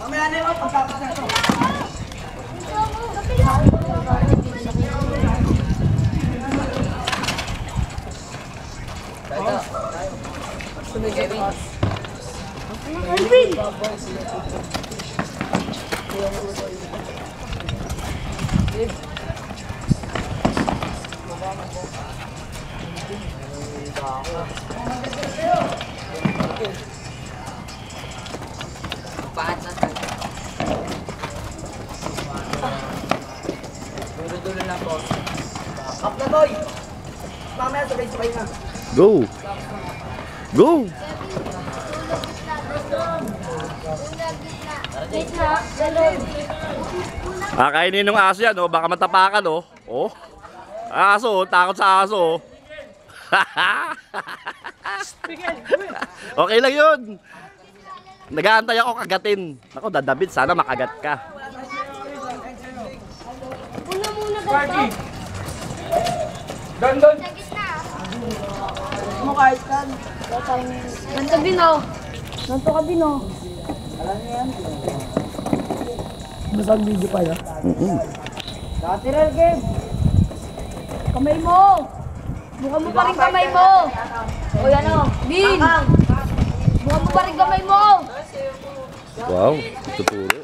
Mamaya na yung pagkatapos na ito. Alvin! Dulo-dulo lang po. Up na boy! Mamaya sabay-sabay na. Go! Go! Kainin ng aso yan, oh. Baka matapakan, oh. Oh. Aso, oh. Takot sa aso, oh. Okay lang yun. Nag-aantay ako kagatin. Ako, dadabit. Sana makagat ka. Una muna ganito. Doon! Sa gitna. Mo kahit kan. Ganito din oh. Ganito ka din oh. Alam niyo yan. Masang video pa yun. Lateral game. Kamay mo. Buka mo pa rin kamay mo. O yan o. Bin. Buka mo pa rin kamay mo. Wow, tuturo.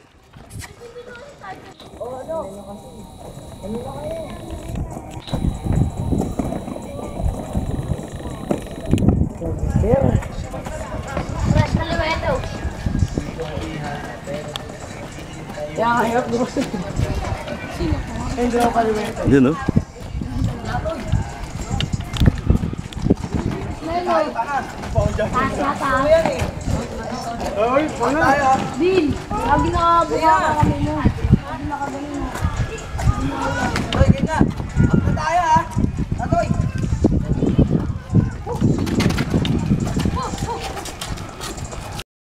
Fresh na lima ito. Kaya nga hirap di ba? Hindi ako kalimutan. Yun, oh. Taas na taas. Ay, paano tayo? Bin. Lagi na buka ka kamay mo. Lagi na kagaling mo. Ay, ganyan. Up na tayo.